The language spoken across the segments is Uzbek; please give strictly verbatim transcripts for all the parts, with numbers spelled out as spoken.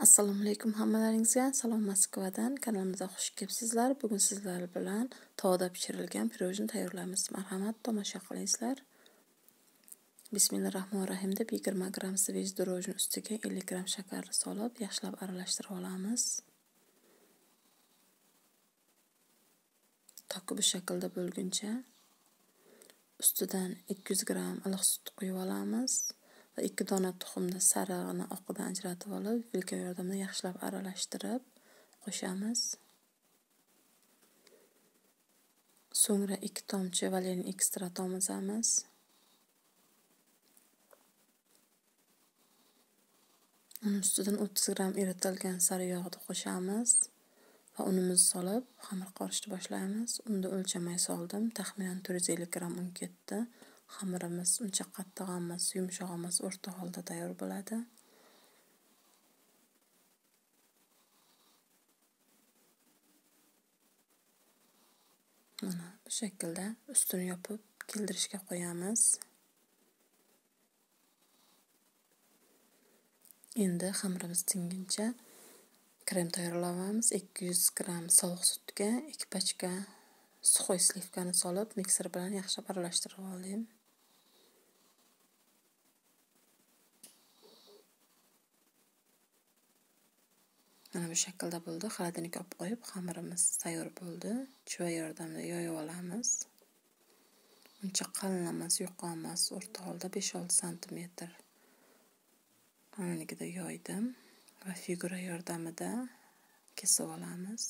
Assalomu alaykum hammalaringizga. Salom Moskvadan. Kanalimizga xush kelibsizlar. Bugun sizlar bilan tovada pishirilgan pirojni tayyorlaymiz. Marhamat, tomosha qilingizlar. Bismillahirrohmanirrohim deb yigirma gramm svej pirojni ustiga ellik gramm shakarni solib, yaxshilab aralashtirib olamiz. Toki bu shaklda bo'lguncha ustidan ikki yuz gramm iliq sut quyib olamiz. Va ikki dona tuxumni sarig'ini oqidan ajratib olib, vilka yordamida yaxshilab aralashtirib qo'shamiz. So'ngra ikki tomchi vanilin ekstra tomizamiz. Uni ustidan o'ttiz gramm eritilgan sari yog'ni qo'shamiz va unimizni solib, xamir qorishni boshlaymiz. Unda o'lchamay soldim. Taxminan to'rt yuz ellik gramm un ketdi. Xamirimiz uncha qattiq emas, yumshoq emas, o'rta holda tayyor bo'ladi. Mana bu shaklda ustini yopib keltirishga qo'yamiz. Endi xamirimiz tinguncha krem tayyorlaymiz. ikki yuz gramm sovuq sutga ikki pachka suxoy slivkani solib, mikser bilan yaxshilab aralashtirib oldim. Mana bu shaklda bo'ldi. Xolodilnikka olib qo'yib, xamirimiz tayyor bo'ldi. Chuva yordamida yoyib olamiz. Uncha qalin emas, yuqa emas, o'rta holda besh olti santimetr qalinligida yoydim va figura yordamida kesib olamiz.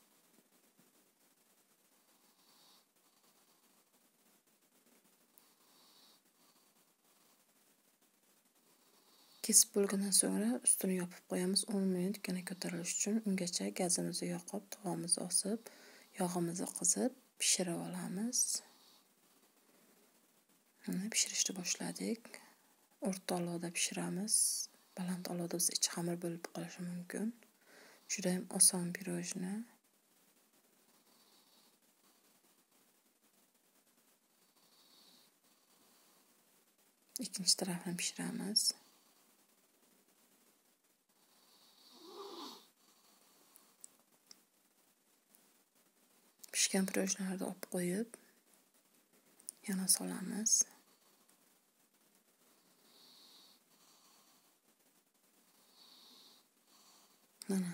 Kesib bo'lgandan so'ngra ustini yopib qo'yamiz o'n minut yana ko'tarilish uchun. Ungacha gazimizni yoqib, tovamizni osib, yog'imizni qizib pishirib olamiz. Mana pishirishni boshladik. O'rta olovda pishiramiz. Baland olovda bo'lsa ichi xamir bo'lib qolishi mumkin. Juda ham oson pirojni. Ikkinchi tarafini pishiramiz. Pishgan pirojlarni olib qo'yib, yana solamiz. Mana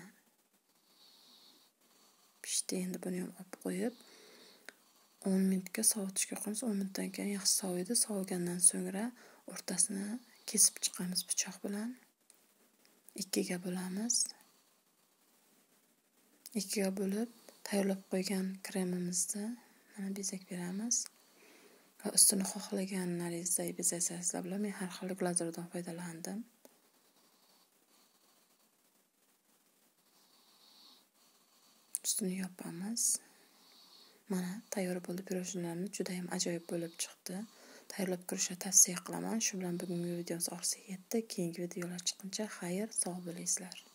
pishdi. Endi buni ham olib qo'yib o'n minutga sovitishga qo'yamiz. o'n minutdan keyin yaxshi soviydi. Sovigandan so'ngra o'rtasini kesib chiqamiz pichoq bilan. Ikkiga bo'lamiz. Ikkiga bo'lib tayyorlab qo'ygan kremimizni mana bezak beramiz. Va ustini xohlaganlaringizdek bezasizlar bilan men har xil glazurdan foydalandim. Ustini yopamiz. Mana tayyor bo'ldi pirojlarimiz. Juda ham ajoyib bo'lib chiqdi. Tayyorlab ko'rishni tavsiya qilaman. Shu bilan bugungi videomiz oxiriga yetdi. Keyingi videolar chiqquncha xayr, sog' bo'lingizlar.